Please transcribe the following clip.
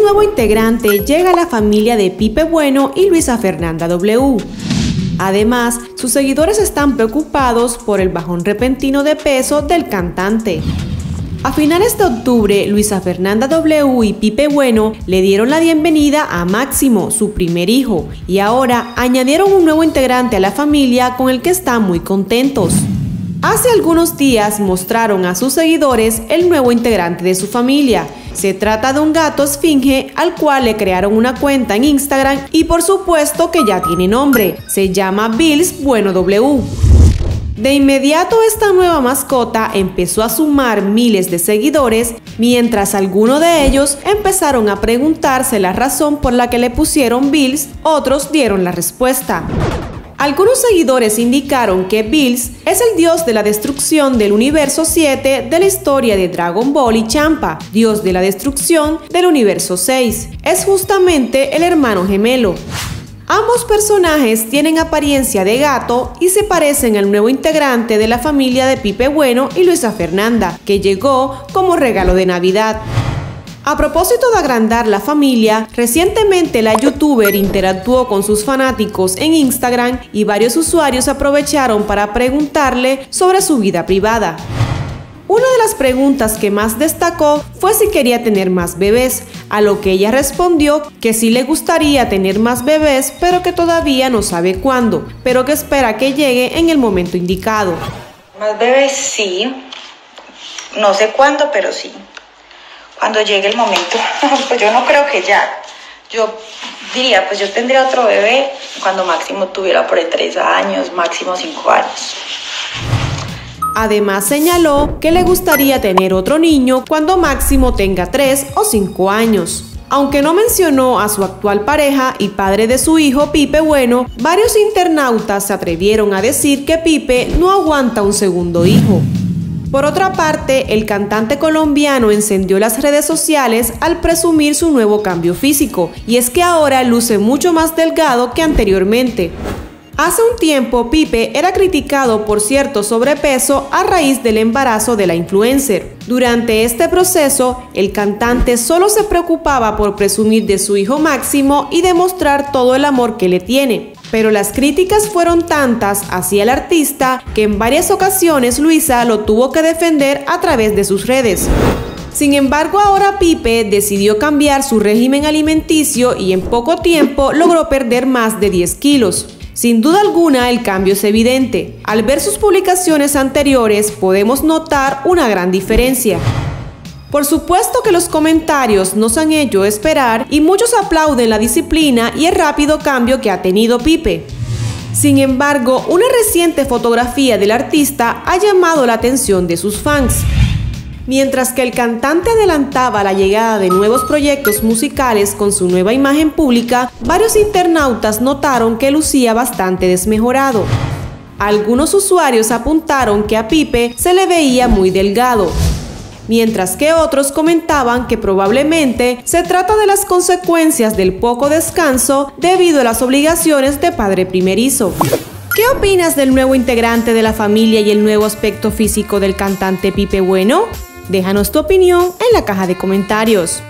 nuevo integrante llega a la familia de Pipe Bueno y Luisa Fernanda W. Además, sus seguidores están preocupados por el bajón repentino de peso del cantante. A finales de octubre, Luisa Fernanda W y Pipe Bueno le dieron la bienvenida a Máximo, su primer hijo, y ahora añadieron un nuevo integrante a la familia con el que están muy contentos. Hace algunos días mostraron a sus seguidores el nuevo integrante de su familia. Se trata de un gato esfinge al cual le crearon una cuenta en Instagram y por supuesto que ya tiene nombre, se llama Bills Bueno W. De inmediato esta nueva mascota empezó a sumar miles de seguidores, mientras algunos de ellos empezaron a preguntarse la razón por la que le pusieron Bills, otros dieron la respuesta. Algunos seguidores indicaron que Bills es el dios de la destrucción del universo 7 de la historia de Dragon Ball y Champa, dios de la destrucción del universo 6. Es justamente el hermano gemelo. Ambos personajes tienen apariencia de gato y se parecen al nuevo integrante de la familia de Pipe Bueno y Luisa Fernanda, que llegó como regalo de Navidad. A propósito de agrandar la familia, recientemente la youtuber interactuó con sus fanáticos en Instagram y varios usuarios aprovecharon para preguntarle sobre su vida privada. Una de las preguntas que más destacó fue si quería tener más bebés, a lo que ella respondió que sí le gustaría tener más bebés, pero que todavía no sabe cuándo, pero que espera que llegue en el momento indicado. Más bebés sí, no sé cuándo, pero sí, cuando llegue el momento. Pues yo no creo que ya, yo diría, pues yo tendría otro bebé cuando máximo tuviera por ahí 3 años, máximo 5 años. Además señaló que le gustaría tener otro niño cuando máximo tenga 3 o 5 años. Aunque no mencionó a su actual pareja y padre de su hijo Pipe Bueno, varios internautas se atrevieron a decir que Pipe no aguanta un segundo hijo. Por otra parte, el cantante colombiano encendió las redes sociales al presumir su nuevo cambio físico, y es que ahora luce mucho más delgado que anteriormente. Hace un tiempo, Pipe era criticado por cierto sobrepeso a raíz del embarazo de la influencer. Durante este proceso, el cantante solo se preocupaba por presumir de su hijo Máximo y demostrar todo el amor que le tiene. Pero las críticas fueron tantas hacia el artista que en varias ocasiones Luisa lo tuvo que defender a través de sus redes. Sin embargo, ahora Pipe decidió cambiar su régimen alimenticio y en poco tiempo logró perder más de 10 kilos. Sin duda alguna, el cambio es evidente. Al ver sus publicaciones anteriores, podemos notar una gran diferencia. Por supuesto que los comentarios nos han hecho esperar y muchos aplauden la disciplina y el rápido cambio que ha tenido Pipe. Sin embargo, una reciente fotografía del artista ha llamado la atención de sus fans. Mientras que el cantante adelantaba la llegada de nuevos proyectos musicales con su nueva imagen pública, varios internautas notaron que lucía bastante desmejorado. Algunos usuarios apuntaron que a Pipe se le veía muy delgado, mientras que otros comentaban que probablemente se trata de las consecuencias del poco descanso debido a las obligaciones de padre primerizo. ¿Qué opinas del nuevo integrante de la familia y el nuevo aspecto físico del cantante Pipe Bueno? Déjanos tu opinión en la caja de comentarios.